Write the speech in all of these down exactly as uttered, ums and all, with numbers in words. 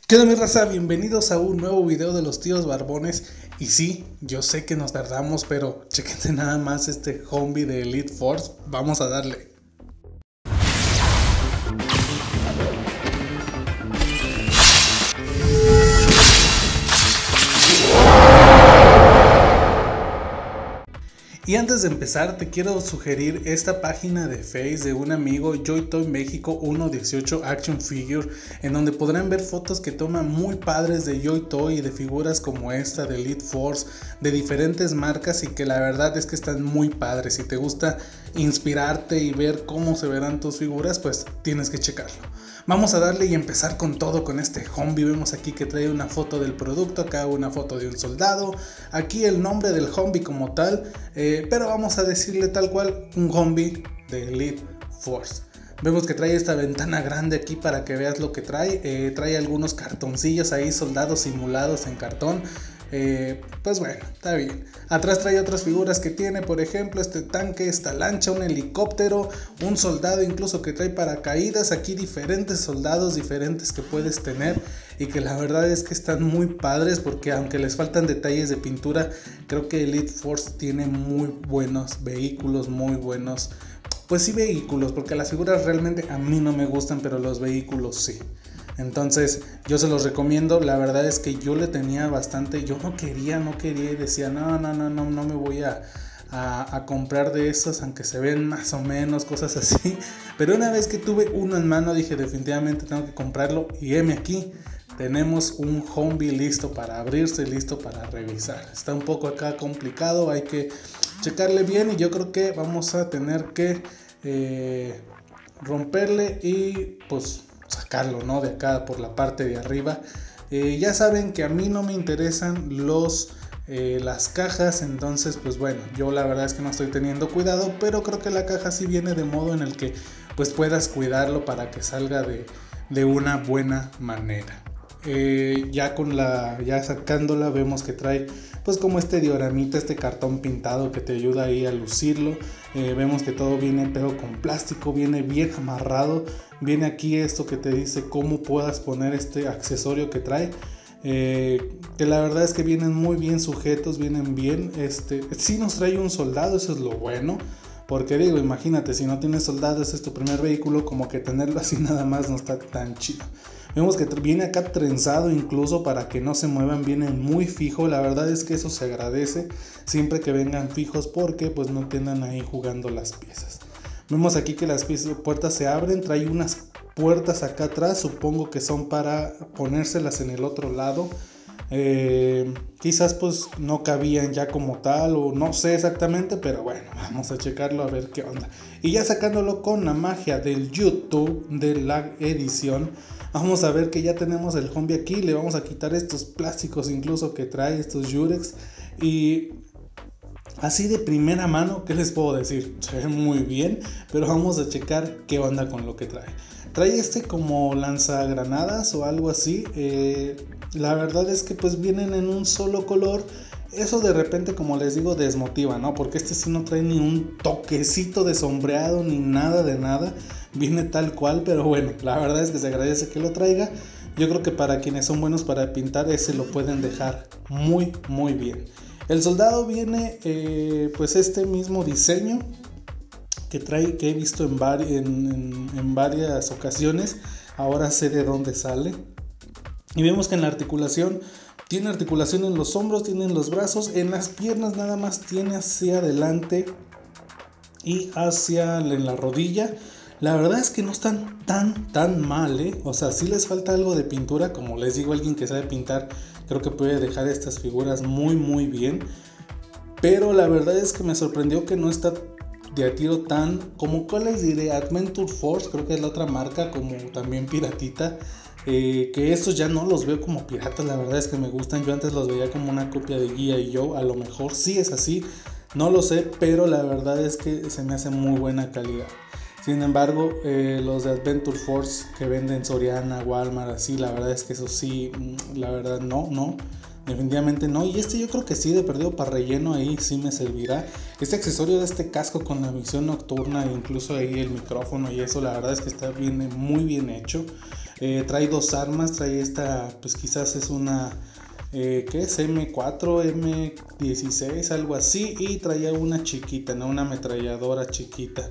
¿Qué onda mi raza? Bienvenidos a un nuevo video de los tíos barbones. Y sí, yo sé que nos tardamos, pero chequense nada más este Humvee de Elite Force. Vamos a darle. Y antes de empezar te quiero sugerir esta página de Face de un amigo, Joy Toy México uno dieciocho Action Figure, en donde podrán ver fotos que toma muy padres de Joy Toy y de figuras como esta de Elite Force, de diferentes marcas, y que la verdad es que están muy padres. Si te gusta inspirarte y ver cómo se verán tus figuras, pues tienes que checarlo. Vamos a darle y empezar con todo con este Humvee. Vemos aquí que trae una foto del producto, acá una foto de un soldado, aquí el nombre del Humvee como tal, eh, pero vamos a decirle tal cual un Humvee de Elite Force. Vemos que trae esta ventana grande aquí para que veas lo que trae, eh, trae algunos cartoncillos ahí, soldados simulados en cartón. Eh, pues bueno, está bien. Atrás trae otras figuras que tiene, por ejemplo este tanque, esta lancha, un helicóptero, un soldado incluso que trae paracaídas. Aquí diferentes soldados diferentes que puedes tener y que la verdad es que están muy padres, porque aunque les faltan detalles de pintura, creo que Elite Force tiene muy buenos vehículos, muy buenos, pues sí, vehículos, porque las figuras realmente a mí no me gustan, pero los vehículos sí. Entonces yo se los recomiendo. La verdad es que yo le tenía bastante, yo no quería, no quería y decía no, no, no, no, no me voy a, a, a comprar de esos, aunque se ven más o menos, cosas así. Pero una vez que tuve uno en mano dije definitivamente tengo que comprarlo, y heme aquí, tenemos un Humvee listo para abrirse, listo para revisar. Está un poco acá complicado, hay que checarle bien, y yo creo que vamos a tener que eh, romperle y pues sacarlo, ¿no? De acá por la parte de arriba. Eh, ya saben que a mí no me interesan los eh, las cajas, entonces pues bueno, yo la verdad es que no estoy teniendo cuidado, pero creo que la caja sí viene de modo en el que pues puedas cuidarlo para que salga de, de una buena manera. Eh, ya con la ya sacándola vemos que trae pues como este dioramita, este cartón pintado que te ayuda ahí a lucirlo. Eh, vemos que todo viene pero con plástico, viene bien amarrado. Viene aquí esto que te dice cómo puedas poner este accesorio que trae, eh, que la verdad es que vienen muy bien sujetos, vienen bien. Este sí nos trae un soldado, eso es lo bueno, porque digo, imagínate, si no tienes soldados, es tu primer vehículo, como que tenerlo así nada más no está tan chido. Vemos que viene acá trenzado incluso para que no se muevan, viene muy fijo. La verdad es que eso se agradece siempre que vengan fijos, porque pues no tengan ahí jugando las piezas. Vemos aquí que las puertas se abren, trae unas puertas acá atrás, supongo que son para ponérselas en el otro lado. Eh, quizás pues no cabían ya como tal, o no sé exactamente, pero bueno, vamos a checarlo a ver qué onda. Y ya sacándolo con la magia del YouTube de la edición, vamos a ver que ya tenemos el Humvee aquí. Le vamos a quitar estos plásticos incluso que trae, estos Yurex, y así de primera mano, ¿qué les puedo decir? Se ve muy bien, pero vamos a checar qué onda con lo que trae. Trae este como lanzagranadas o algo así. Eh, la verdad es que pues vienen en un solo color. Eso de repente, como les digo, desmotiva, ¿no? Porque este sí no trae ni un toquecito de sombreado ni nada de nada. Viene tal cual, pero bueno, la verdad es que se agradece que lo traiga. Yo creo que para quienes son buenos para pintar, ese lo pueden dejar muy, muy bien. El soldado viene eh, pues este mismo diseño que trae, que he visto en, vari en, en, en varias ocasiones. Ahora sé de dónde sale. Y vemos que en la articulación tiene articulación en los hombros, tiene en los brazos, en las piernas nada más tiene hacia adelante y hacia en la rodilla. La verdad es que no están tan tan mal, ¿eh? O sea, sí les falta algo de pintura. Como les digo, alguien que sabe pintar creo que puede dejar estas figuras muy muy bien. Pero la verdad es que me sorprendió que no está de a tiro tan, como cuál les diré, Adventure Force, creo que es la otra marca, como también piratita. Eh, que estos ya no los veo como piratas, la verdad es que me gustan. Yo antes los veía como una copia de G I Joe, a lo mejor sí es así, no lo sé, pero la verdad es que se me hace muy buena calidad. Sin embargo, eh, los de Adventure Force que venden Soriana, Walmart, así, la verdad es que eso sí, la verdad no, no, definitivamente no. Y este yo creo que sí, de perdido para relleno, ahí sí me servirá. Este accesorio de este casco con la visión nocturna, incluso ahí el micrófono y eso, la verdad es que está bien, muy bien hecho. Eh, trae dos armas, trae esta, pues quizás es una... Eh, ¿qué es? eme cuatro, eme dieciséis, algo así. Y traía una chiquita, ¿no? Una ametralladora chiquita.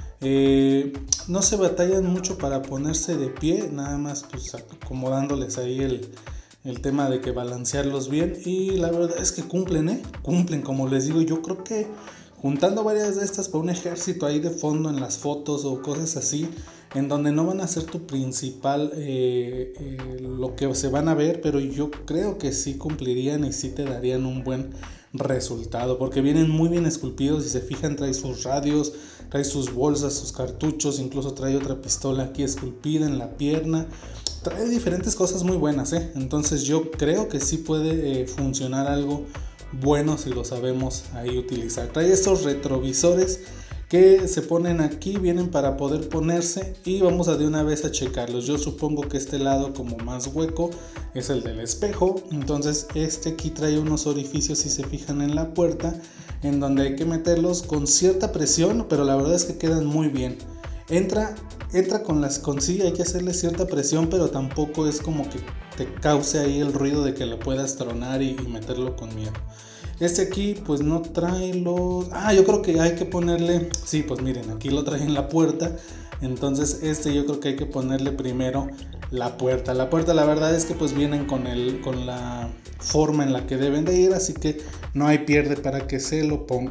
Eh, no se batallan mucho para ponerse de pie, nada más pues acomodándoles ahí el, el tema de que balancearlos bien. Y la verdad es que cumplen, ¿eh? Cumplen, como les digo. Yo creo que juntando varias de estas para un ejército ahí de fondo en las fotos o cosas así, en donde no van a ser tu principal eh, eh, lo que se van a ver, pero yo creo que sí cumplirían y sí te darían un buen resultado, porque vienen muy bien esculpidos. Si se fijan, trae sus radios, trae sus bolsas, sus cartuchos, incluso trae otra pistola aquí esculpida en la pierna, trae diferentes cosas muy buenas, ¿eh? Entonces yo creo que sí puede eh, funcionar algo bueno si lo sabemos ahí utilizar. Trae estos retrovisores que se ponen aquí, vienen para poder ponerse, y vamos a de una vez a checarlos. Yo supongo que este lado como más hueco es el del espejo, entonces este aquí trae unos orificios, si se fijan, en la puerta, en donde hay que meterlos con cierta presión, pero la verdad es que quedan muy bien. Entra, entra con las con sí, hay que hacerle cierta presión, pero tampoco es como que te cause ahí el ruido de que lo puedas tronar y, y meterlo con miedo. Este aquí pues no trae los... Ah, yo creo que hay que ponerle... Sí, pues miren, aquí lo trae en la puerta. Entonces este yo creo que hay que ponerle primero la puerta. La puerta, la verdad es que pues vienen con, el, con la forma en la que deben de ir, así que no hay pierde para que se lo pongan.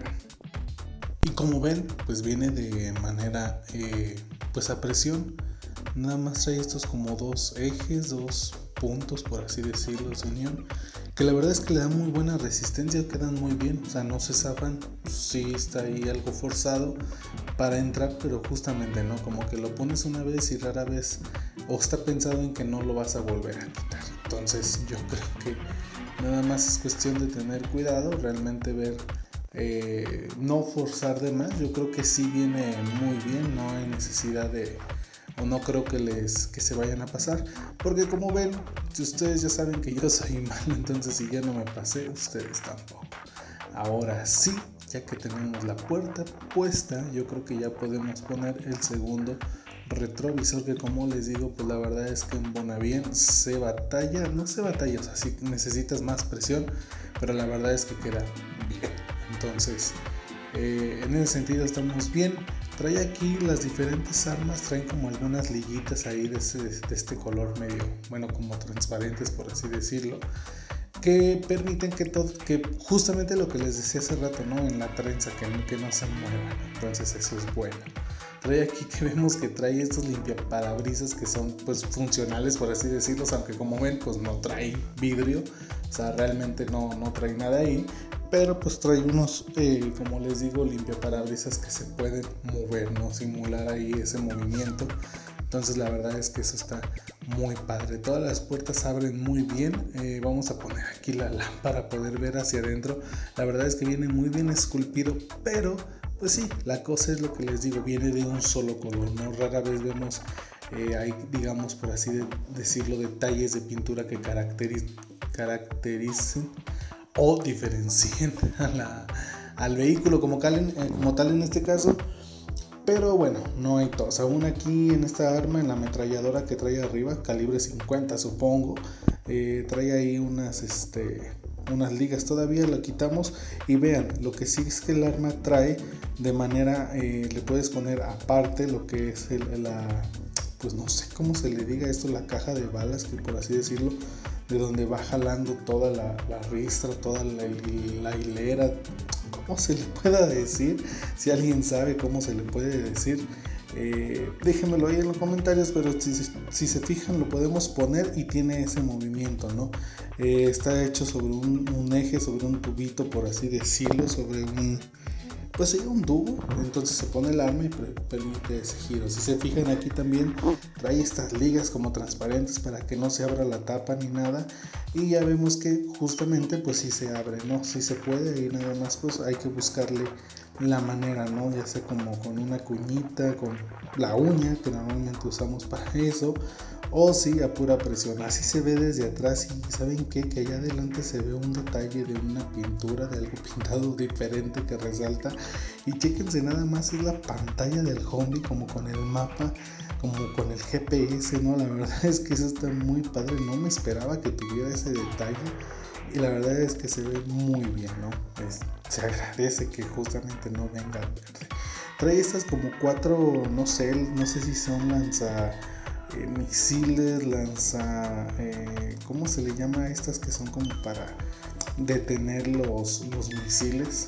Y como ven, pues viene de manera eh, pues a presión. Nada más trae estos como dos ejes, dos puntos, por así decirlo, de unión, que la verdad es que le dan muy buena resistencia, quedan muy bien, o sea, no se zafan. Sí está ahí algo forzado para entrar, pero justamente no, como que lo pones una vez y rara vez, o está pensado en que no lo vas a volver a quitar. Entonces yo creo que nada más es cuestión de tener cuidado, realmente ver, eh, no forzar de más. Yo creo que sí viene muy bien, no hay necesidad de... o no creo que les que se vayan a pasar, porque como ven, si ustedes ya saben que yo soy malo, entonces si ya no me pasé, ustedes tampoco. Ahora sí, ya que tenemos la puerta puesta, yo creo que ya podemos poner el segundo retrovisor, que como les digo, pues la verdad es que en Bonavien se batalla, no se batalla, o sea, sí necesitas más presión, pero la verdad es que queda bien. Entonces, eh, en ese sentido estamos bien. Trae aquí las diferentes armas, traen como algunas liguitas ahí de, ese, de este color medio, bueno, como transparentes, por así decirlo, que permiten que todo, que justamente lo que les decía hace rato, ¿no? En la trenza, que no, que no se muevan. Entonces eso es bueno. Trae aquí que vemos que trae estos limpiaparabrisas que son pues funcionales, por así decirlo, aunque como ven pues no trae vidrio, o sea, realmente no, no trae nada ahí. Pero pues trae unos, eh, como les digo, limpiaparabrisas que se pueden mover, ¿no? Simular ahí ese movimiento. Entonces la verdad es que eso está muy padre. Todas las puertas abren muy bien. Eh, vamos a poner aquí la lámpara para poder ver hacia adentro. La verdad es que viene muy bien esculpido, pero pues sí, la cosa es lo que les digo, viene de un solo color, ¿no? Rara vez vemos, eh, hay, digamos, por así de, decirlo, detalles de pintura que caracteriz, caractericen o diferencien a la, al vehículo como tal, en, eh, como tal en este caso. Pero bueno, no hay tos. Aún aquí en esta arma, en la ametralladora que trae arriba, calibre cincuenta supongo, eh, trae ahí unas, este, unas ligas. Todavía la quitamos y vean, lo que sí es que el arma trae de manera, eh, le puedes poner aparte lo que es el, la, pues no sé cómo se le diga esto, la caja de balas, que por así decirlo, de donde va jalando toda la, la ristra, toda la, la hilera, ¿cómo se le pueda decir? Si alguien sabe cómo se le puede decir, eh, déjenmelo ahí en los comentarios, pero si, si se fijan lo podemos poner y tiene ese movimiento, ¿no? Eh, está hecho sobre un, un eje, sobre un tubito, por así decirlo, sobre un... pues sí, un tubo, entonces se pone el arma y permite ese giro. Si se fijan aquí también trae estas ligas como transparentes para que no se abra la tapa ni nada, y ya vemos que justamente pues sí se abre, ¿no? Sí se puede, y nada más pues hay que buscarle la manera, ¿no? Ya sea como con una cuñita, con la uña que normalmente usamos para eso, o si a pura presión. Así se ve desde atrás y ¿saben qué? Que allá adelante se ve un detalle de una pintura, de algo pintado diferente que resalta. Y chéquense nada más, es la pantalla del Humvee como con el mapa, como con el G P S, ¿no? La verdad es que eso está muy padre, no me esperaba que tuviera ese detalle. Y la verdad es que se ve muy bien, ¿no? Es, se agradece que justamente no venga verde. Trae estas como cuatro, no sé, no sé si son lanza eh, misiles, lanza, eh, ¿cómo se le llama a estas que son como para detener los, los misiles?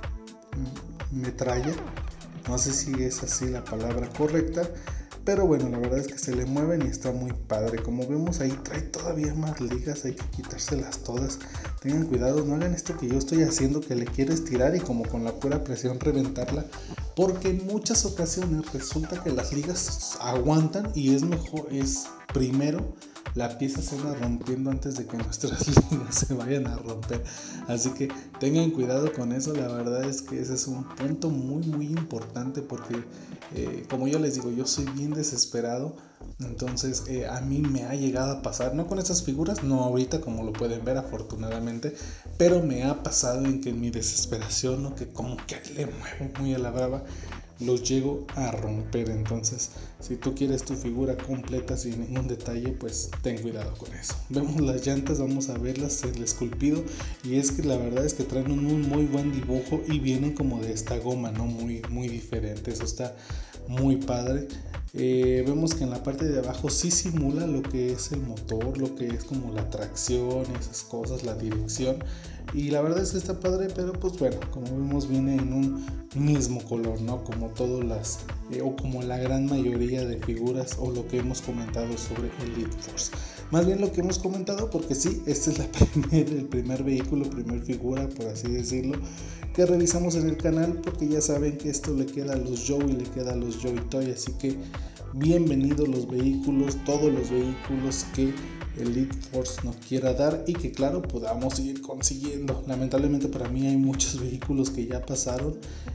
Metralla, no sé si es así la palabra correcta. Pero bueno, la verdad es que se le mueven y está muy padre. Como vemos ahí trae todavía más ligas, hay que quitárselas todas. Tengan cuidado, no hagan esto que yo estoy haciendo, que le quiero estirar y como con la pura presión reventarla. Porque en muchas ocasiones resulta que las ligas aguantan y es mejor, es primero la pieza se va rompiendo antes de que nuestras ligas se vayan a romper. Así que tengan cuidado con eso, la verdad es que ese es un punto muy muy importante porque eh, como yo les digo, yo soy bien desesperado. Entonces eh, a mí me ha llegado a pasar, no con estas figuras, no ahorita como lo pueden ver afortunadamente, pero me ha pasado en que en mi desesperación, ¿no? Que como que le muevo muy a la brava, los llego a romper. Entonces si tú quieres tu figura completa sin ningún detalle, pues ten cuidado con eso. Vemos las llantas, vamos a verlas, el esculpido, y es que la verdad es que traen un muy, muy buen dibujo y vienen como de esta goma, ¿no? Muy, muy diferente, eso está muy padre. Eh, vemos que en la parte de abajo sí simula lo que es el motor, lo que es como la tracción, esas cosas, la dirección, y la verdad es que está padre, pero pues bueno, como vemos viene en un mismo color, ¿no? Como todas las eh, o como la gran mayoría de figuras o lo que hemos comentado sobre el Elite Force. Más bien lo que hemos comentado, porque sí, este es la primer, el primer vehículo, primer figura, por así decirlo, que revisamos en el canal, porque ya saben que esto le queda a los Joe y le queda a los Joy Toy, así que bienvenidos los vehículos, todos los vehículos que el Elite Force nos quiera dar y que claro podamos seguir consiguiendo. Lamentablemente para mí hay muchos vehículos que ya pasaron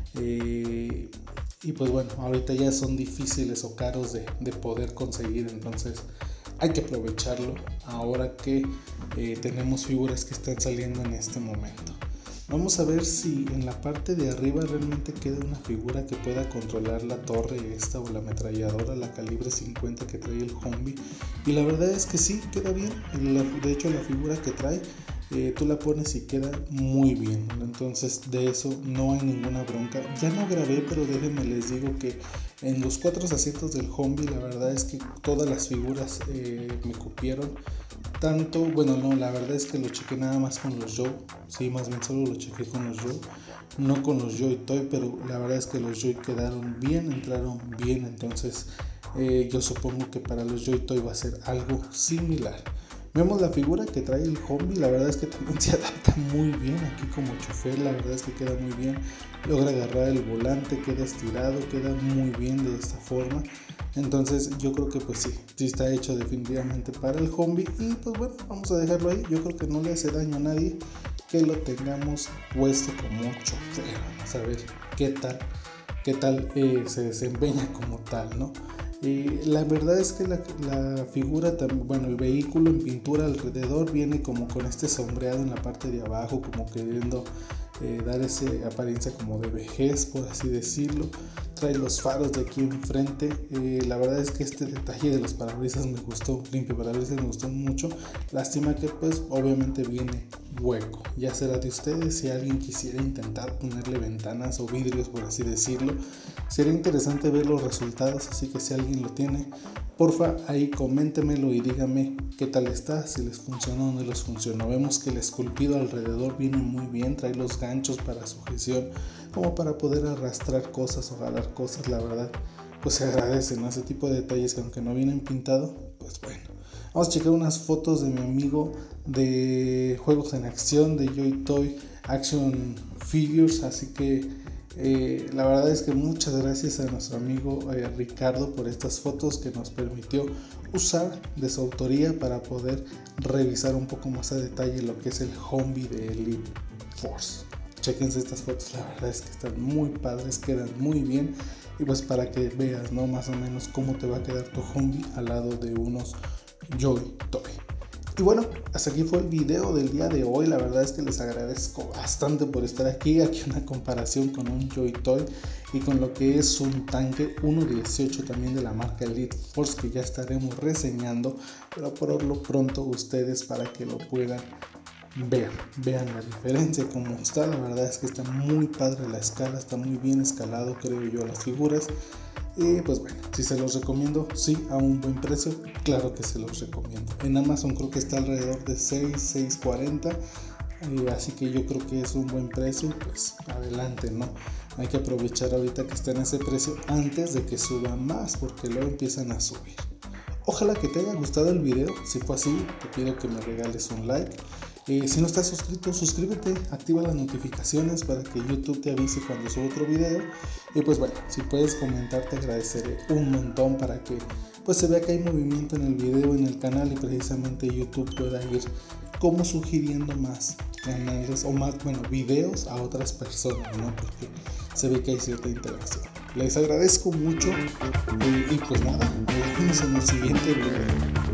eh, y pues bueno, ahorita ya son difíciles o caros de, de poder conseguir, entonces hay que aprovecharlo ahora que eh, tenemos figuras que están saliendo en este momento. Vamos a ver si en la parte de arriba realmente queda una figura que pueda controlar la torre esta o la ametralladora, la calibre cincuenta que trae el Humvee. Y la verdad es que sí, queda bien. De hecho la figura que trae, eh, tú la pones y queda muy bien. Entonces de eso no hay ninguna bronca. Ya no grabé, pero déjenme les digo que en los cuatro asientos del Humvee la verdad es que todas las figuras eh, me cupieron. Tanto, bueno, no, la verdad es que lo chequé nada más con los Joe, sí, más bien solo lo chequé con los Joe, no con los Joy Toy, pero la verdad es que los Joy quedaron bien, entraron bien, entonces eh, yo supongo que para los Joy Toy va a ser algo similar. Vemos la figura que trae el Humvee, la verdad es que también se adapta muy bien aquí como chofer, la verdad es que queda muy bien, logra agarrar el volante, queda estirado, queda muy bien de esta forma. Entonces yo creo que pues sí, sí está hecho definitivamente para el Humvee y pues bueno, vamos a dejarlo ahí. Yo creo que no le hace daño a nadie que lo tengamos puesto como chofer. Vamos a ver qué tal, qué tal eh, se desempeña como tal, ¿no? Eh, la verdad es que la, la figura, bueno, el vehículo en pintura alrededor viene como con este sombreado en la parte de abajo, como queriendo eh, dar esa apariencia como de vejez, por así decirlo. Trae los faros de aquí enfrente. Eh, la verdad es que este detalle de los parabrisas me gustó, limpio parabrisas me gustó mucho. Lástima que pues obviamente viene hueco. Ya será de ustedes si alguien quisiera intentar ponerle ventanas o vidrios, por así decirlo. Sería interesante ver los resultados, así que si alguien lo tiene, porfa ahí coméntemelo y díganme qué tal está, si les funcionó o no les funcionó. Vemos que el esculpido alrededor viene muy bien, trae los ganchos para sujeción, como para poder arrastrar cosas o jalar cosas. La verdad pues se agradece, ¿no? Ese tipo de detalles que aunque no vienen pintado, pues bueno. Vamos a checar unas fotos de mi amigo de juegos en acción, de Joy Toy Action Figures, así que Eh, la verdad es que muchas gracias a nuestro amigo eh, Ricardo por estas fotos que nos permitió usar de su autoría para poder revisar un poco más a detalle lo que es el Humvee de Elite Force. Chequense estas fotos, la verdad es que están muy padres, quedan muy bien. Y pues para que veas, ¿no? Más o menos cómo te va a quedar tu Humvee al lado de unos Joy Toy. Y bueno, hasta aquí fue el video del día de hoy. La verdad es que les agradezco bastante por estar aquí. Aquí una comparación con un Joy Toy y con lo que es un tanque uno dieciocho también de la marca Elite Force, que ya estaremos reseñando, pero por lo pronto ustedes para que lo puedan ver, vean la diferencia como está. La verdad es que está muy padre la escala, está muy bien escalado, creo yo, las figuras. Y pues bueno, si se los recomiendo, sí, a un buen precio, claro que se los recomiendo. En Amazon creo que está alrededor de seis, seis cuarenta, eh, así que yo creo que es un buen precio. Pues adelante, ¿no? Hay que aprovechar ahorita que está en ese precio antes de que suba más, porque luego empiezan a subir. Ojalá que te haya gustado el video. Si fue así, te pido que me regales un like. Eh, si no estás suscrito, suscríbete, activa las notificaciones para que YouTube te avise cuando suba otro video. Y pues bueno, si puedes comentar, te agradeceré un montón para que pues se vea que hay movimiento en el video, en el canal, y precisamente YouTube pueda ir como sugiriendo más canales o más, bueno, videos a otras personas, ¿no? Porque se ve que hay cierta interacción. Les agradezco mucho y, y pues nada, nos vemos en el siguiente video.